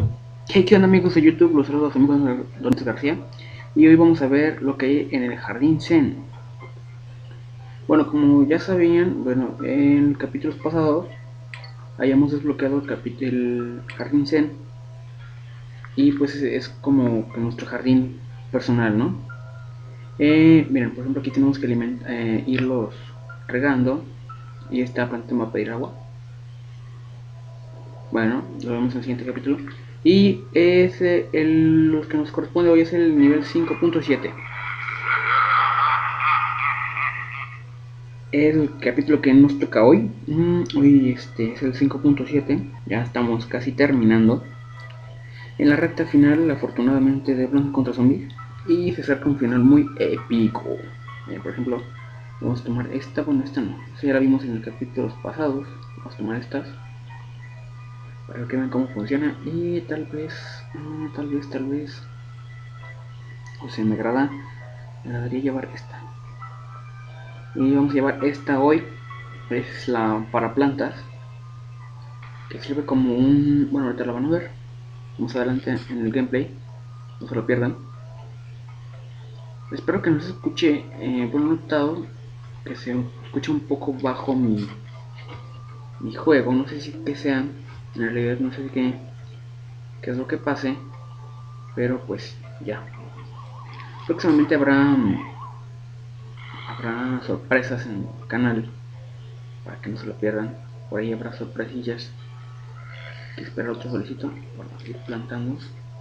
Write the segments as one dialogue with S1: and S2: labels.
S1: Hey, ¿qué onda amigos de YouTube? Los saludos amigos de Don García. Y hoy vamos a ver lo que hay en el Jardín Zen. Bueno, como ya sabían, en capítulos pasados hayamos desbloqueado el Jardín Zen. Y pues es como que nuestro jardín personal, ¿no? Miren, por ejemplo aquí tenemos que irlos regando. Y esta planta me va a pedir agua. Bueno, lo vemos en el siguiente capítulo. Y los que nos corresponde hoy es el nivel 5.7. El capítulo que nos toca hoy. Hoy es el 5.7. Ya estamos casi terminando. En la recta final, afortunadamente, de Plants contra Zombies. Y se acerca un final muy épico. Por ejemplo, vamos a tomar esta. Bueno, esta no. Esta ya la vimos en los capítulos pasados. Vamos a tomar estas para que vean cómo funciona. Y tal vez, o sea, me agradaría llevar esta. Y vamos a llevar esta hoy. Es la para plantas, que sirve como un... Bueno, ahorita la van a ver más adelante en el gameplay, no se lo pierdan. Espero que no se escuche, bueno, he notado que se escucha un poco bajo mi juego, no sé si que sea, en realidad no sé qué es lo que pase, pero pues ya. Próximamente habrá sorpresas en el canal, para que no se lo pierdan, por ahí habrá sorpresillas que espera otro solicito para ir plantando.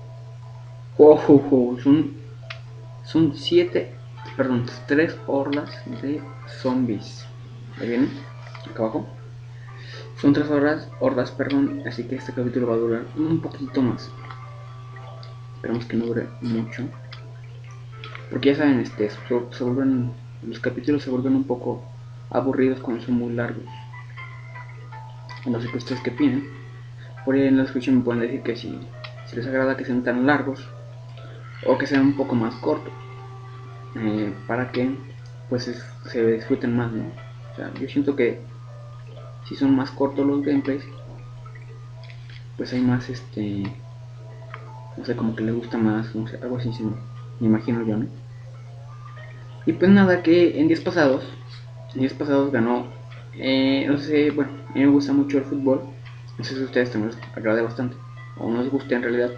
S1: Son 7, perdón, 3 hordas de zombies. Ahí vienen, acá abajo. Son 3 hordas, perdón, así que este capítulo va a durar un poquito más. Esperemos que no dure mucho. Porque ya saben, los capítulos se vuelven un poco aburridos cuando son muy largos. No sé qué ustedes qué opinan. Por ahí en la descripción me pueden decir que si les agrada que sean tan largos o que sean un poco más cortos. Para que pues se disfruten más, ¿no? O sea, yo siento que si son más cortos los gameplays, pues hay más no sé, como que le gusta más, no sé, algo así me imagino yo, ¿no? Y pues nada, que en días pasados ganó, no sé, bueno, a mí me gusta mucho el fútbol, no sé si a ustedes también les agrade bastante, o no les guste en realidad,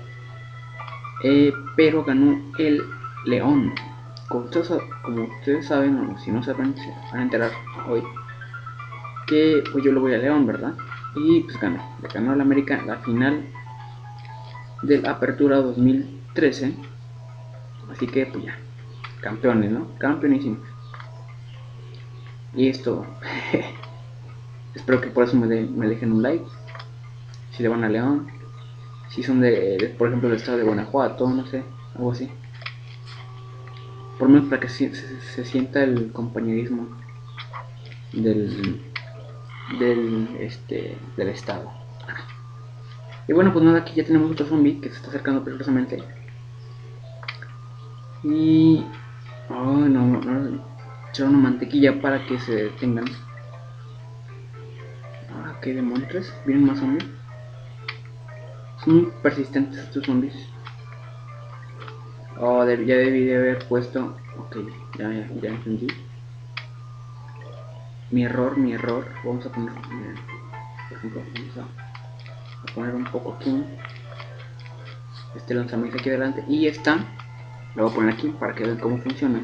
S1: pero ganó el León. Como ustedes saben, o si no saben, se van a enterar hoy, que pues yo lo voy a León, ¿verdad? Y pues ganó el América la final del Apertura 2013. Así que pues ya, campeones, ¿no? Campeonísimos. Y esto, espero que por eso me dejen un like. Si le van a León, si son por ejemplo, del estado de Guanajuato, no sé, algo así. Por lo menos para que se sienta el compañerismo del, del estado. Y bueno, pues nada, aquí ya tenemos otro zombie que se está acercando peligrosamente. Y... Oh, no, echar una mantequilla para que se detengan. Ah, qué demonios, vienen más zombies. Son muy persistentes estos zombies. Oh, ya debí de haber puesto... Ok, ya entendí. Mi error. Vamos a poner... por ejemplo, vamos a poner un poco aquí. Este lanzamiento aquí adelante. Y esta lo voy a poner aquí para que vean cómo funciona.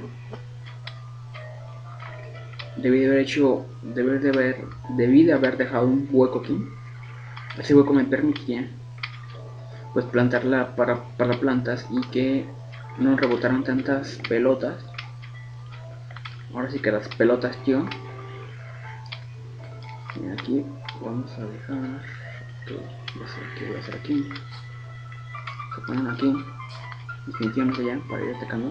S1: Debí de haber dejado un hueco aquí. Ese hueco me permitía pues plantarla para plantas y que no rebotaran tantas pelotas. Ahora sí que las pelotas, tío. Y aquí vamos a dejar... Ok, ¿qué voy a hacer aquí? Se ponen aquí. Definitivamente ya para ir atacando.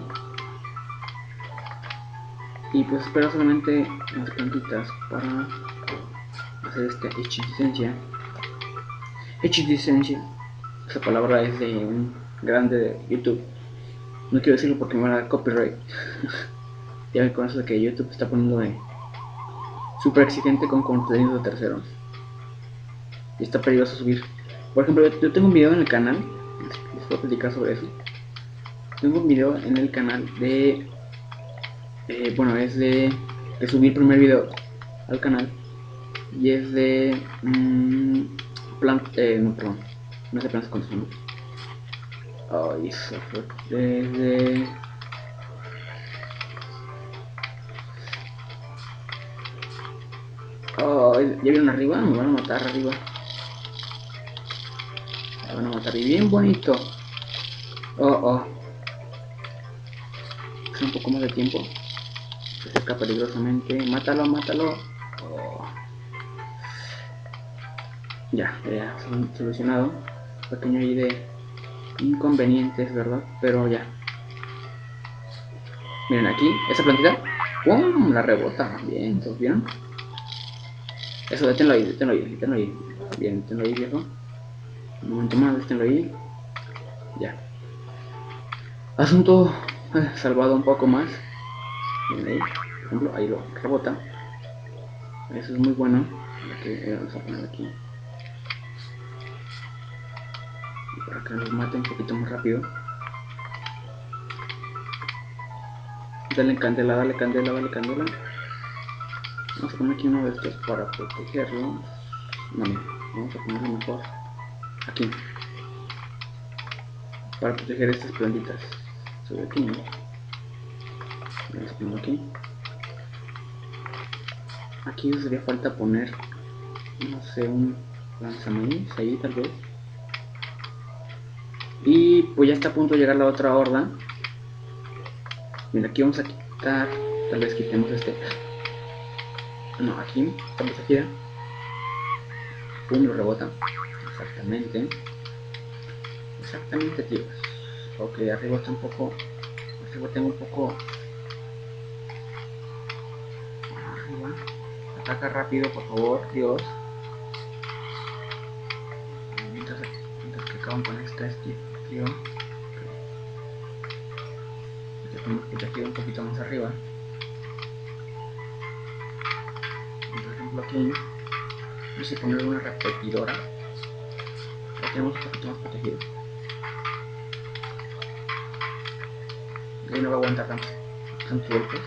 S1: Y pues espero solamente unas plantitas para hacer esta hechicencia. Hechicencia. Esa palabra es de un grande de YouTube. No quiero decirlo porque me van a dar copyright. Ya me conoces que YouTube está poniendo de súper exigente con contenido de terceros. Y está peligroso subir. Por ejemplo, yo tengo un video en el canal puedo platicar sobre eso. Tengo un video en el canal de... bueno, es de subir el primer video al canal. Y es de... no, perdón. No sé plantas cuántos son. Ay, eso fue desde... Oh, ya vieron arriba, me van a matar arriba. Me van a matar y bien bonito. Oh. Es un poco más de tiempo. Se acerca peligrosamente. Mátalo. Oh. Ya solucionado. Pequeño ahí de inconvenientes, ¿verdad? Pero ya. Miren aquí, esa plantita. ¡Pum! La rebota. Bien, ¿todos vieron? Eso, deténlo ahí. Bien, deténlo ahí, viejo. Un momento más, deténlo ahí. Ya. Asunto salvado un poco más. Miren ahí, por ejemplo, ahí lo rebota. Eso es muy bueno. Vamos a poner aquí. Para que nos mate un poquito más rápido. Dale candela. Vamos a poner aquí uno de estos para protegerlo. No, vamos a ponerlo mejor aquí. Para proteger estas plantitas. Sobre aquí, ¿no? Vamos a ponerlo aquí. Aquí nos haría falta poner, no sé, un lanzamaíz ahí tal vez. Y pues ya está a punto de llegar la otra horda. Mira, aquí vamos a quitar, tal vez quitemos este. No, aquí, esta gira. Pum, lo rebota. Exactamente, tíos. Ok, arriba está un poco. Arriba tengo un poco. Arriba. Ataca rápido, por favor, Dios. Mientras que acaban con este tío. Ya tenemos protegido un poquito más arriba. Por ejemplo aquí. Vamos a poner una repetidora. Ya tenemos un poquito más protegido. Y ahí no va a aguantar tantos golpes.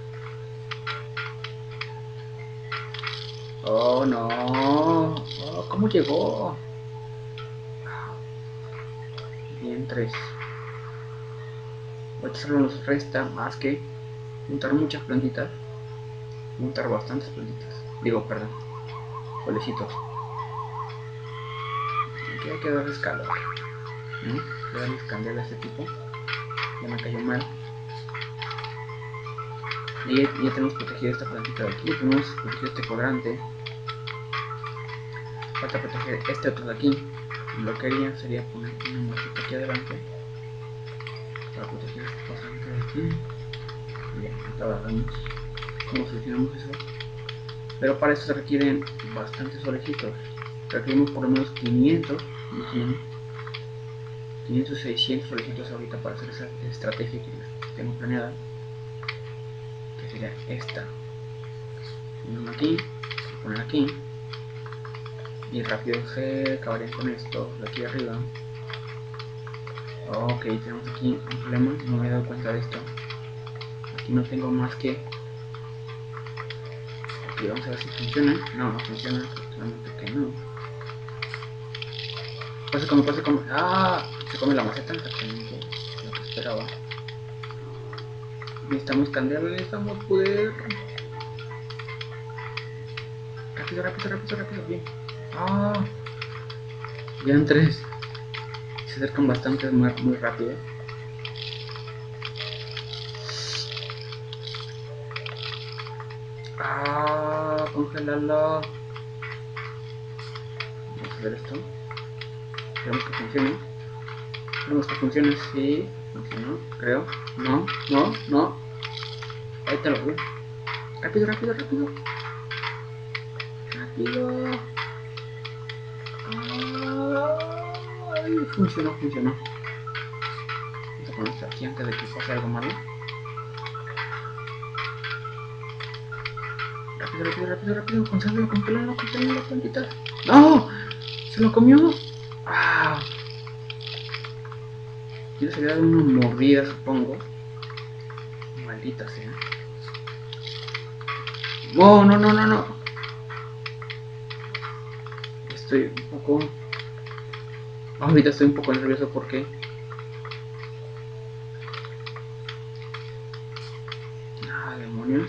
S1: Oh no. Oh, ¿cómo llegó? Bien, 3. Ahorita solo nos resta más que juntar muchas plantitas. Juntar bastantes plantitas. Digo, perdón. Solecitos. Aquí hay que darles calor. ¿No? Hay que darles candela a este tipo. Ya me cayó mal. Y ya tenemos protegido esta plantita de aquí. Tenemos protegido este cuadrante. Falta proteger este otro de aquí. Lo que haría sería poner una maceta aquí adelante para proteger este cuadrante de aquí. Bien, ahora vemos cómo solucionamos eso. Pero para eso se requieren bastantes solecitos. Requerimos por lo menos 500, 600 solecitos ahorita para hacer esa estrategia que tengo planeada. Que sería esta. Poner aquí, poner aquí. Y rápido se acabarían con esto de aquí arriba. Ok, tenemos aquí un problema, no me he dado cuenta de esto. Aquí no tengo más que... Ok, vamos a ver si funciona. No funciona, solamente que no. Pase como... ¡Ah! Se come la maceta, exactamente lo que esperaba. Necesitamos candela, necesitamos poder. Rápido, bien. ¡Ah! Ya en 3. Se acercan bastante, muy rápido. ¡Ah! Congelalo. Vamos a ver esto. Esperemos que funcione. Esperemos que funcione, sí. Funcionó, creo. No. Ahí te lo voy. Rápido. Ay, funcionó. Vamos a poner esto aquí antes de que pase algo malo. Rápido. Congélalo, las plantitas. ¡No! ¡Se lo comió! ¡Ah! Yo les había dado una mordida, supongo. Maldita sea. Oh, no, no, no, no. Estoy un poco... Ahorita estoy un poco nervioso porque... Ah, demonios.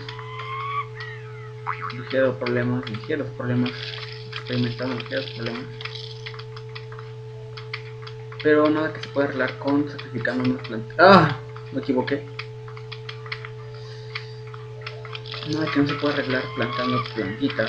S1: Ligeros problemas, experimentando ligeros problemas. Pero nada que se pueda arreglar con sacrificando unas plantas. ¡Ah! Me equivoqué. Nada que no se pueda arreglar plantando plantitas.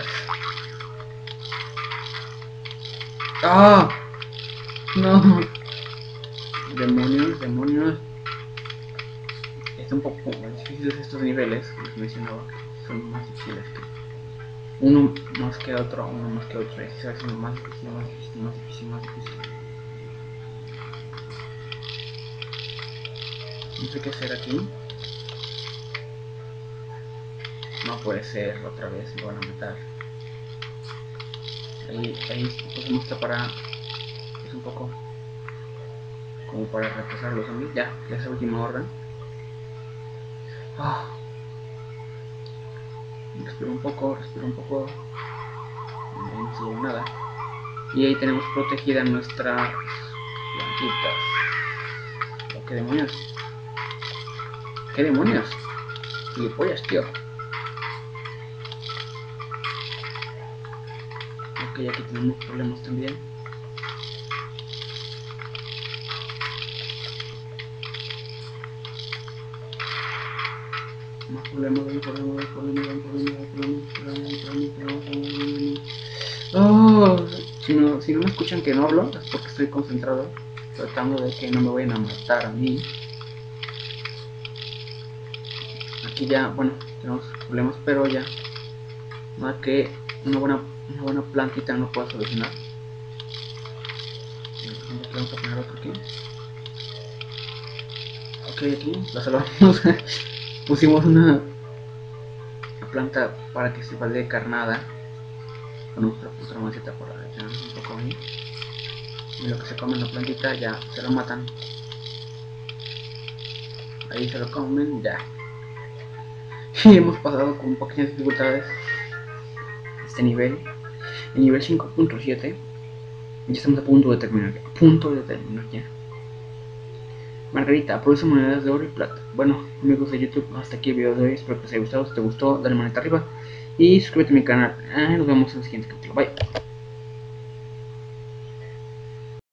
S1: ¡Ah! No. Demonios, demonios. Está un poco difíciles estos niveles, como les mencionaba. Son más difíciles que uno más que otro, y se va haciendo más difícil, más difícil, más difícil, más difícil. No sé qué hacer aquí. No puede ser, otra vez me van a matar. Ahí pues muestra para... es un poco como para retrasar los zombies. Ya esa última orden. Respiro un poco, no sigo nada. Y ahí tenemos protegida nuestras plantitas. Oh, ¿qué demonios? ¿Qué demonios? Gilipollas, tío. Ok, aquí tenemos problemas también. Más problemas. Oh, si no me escuchan que no hablo, es porque estoy concentrado, tratando de que no me vayan a matar a mí. Aquí ya, bueno, tenemos problemas, pero ya nada que una buena plantita no pueda solucionar. Vamos a poner otro aquí. Ok, aquí la salvamos. Pusimos una planta para que sirva de carnada con otra maceta para echar un poco ahí. Y lo que se come la plantita ya se lo matan. Ahí se lo comen, ya. Y hemos pasado con pequeñas dificultades este nivel. El nivel 5.7. Ya estamos a punto de terminar. Ya. Margarita, produce monedas de oro y plata. Bueno, amigos de YouTube, hasta aquí el video de hoy. Espero que os haya gustado. Si te gustó, dale manita arriba. Y suscríbete a mi canal. Nos vemos en el siguiente capítulo. Bye.